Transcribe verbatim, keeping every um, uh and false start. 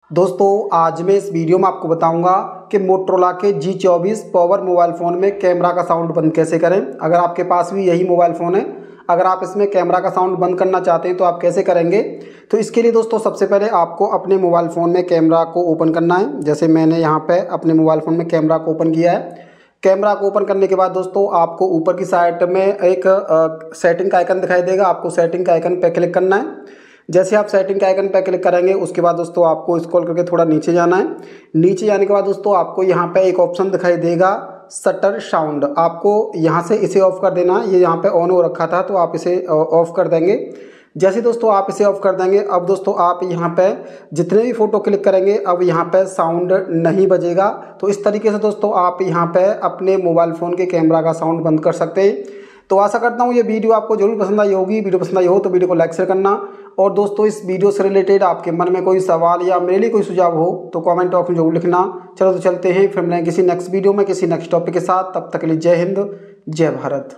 दोस्तों आज मैं इस वीडियो में आपको बताऊंगा कि मोटरोला के जी चौबीस पावर मोबाइल फ़ोन में कैमरा का साउंड बंद कैसे करें। अगर आपके पास भी यही मोबाइल फ़ोन है, अगर आप इसमें कैमरा का साउंड बंद करना चाहते हैं तो आप कैसे करेंगे। तो इसके लिए दोस्तों सबसे पहले आपको अपने मोबाइल फ़ोन में कैमरा को ओपन करना है। जैसे मैंने यहाँ पर अपने मोबाइल फ़ोन में कैमरा को ओपन किया है। कैमरा को ओपन करने के बाद दोस्तों आपको ऊपर की साइड में एक आ, सेटिंग का आइकन दिखाई देगा। आपको सेटिंग का आइकन पर क्लिक करना है। जैसे आप सेटिंग के आइकन पर क्लिक करेंगे उसके बाद दोस्तों आपको स्क्रॉल करके थोड़ा नीचे जाना है। नीचे जाने के बाद दोस्तों आपको यहाँ पे एक ऑप्शन दिखाई देगा शटर साउंड। आपको यहाँ से इसे ऑफ कर देना है। ये यहाँ पे ऑन हो रखा था तो आप इसे ऑफ कर देंगे। जैसे दोस्तों आप इसे ऑफ कर देंगे अब दोस्तों आप यहाँ पे जितने भी फ़ोटो क्लिक करेंगे अब यहाँ पे साउंड नहीं बजेगा। तो इस तरीके से दोस्तों आप यहाँ पे अपने मोबाइल फ़ोन के कैमरा का साउंड बंद कर सकते हैं। तो आशा करता हूँ ये वीडियो आपको जरूर पसंद आई होगी। वीडियो पसंद आई हो तो वीडियो को लाइक शेयर करना। और दोस्तों इस वीडियो से रिलेटेड आपके मन में कोई सवाल या मेरे लिए कोई सुझाव हो तो कमेंट बॉक्स में जरूर लिखना। चलो तो चलते हैं फिर मिलेंगे किसी नेक्स्ट वीडियो में किसी नेक्स्ट टॉपिक के साथ। तब तक के लिए जय हिंद जय भारत।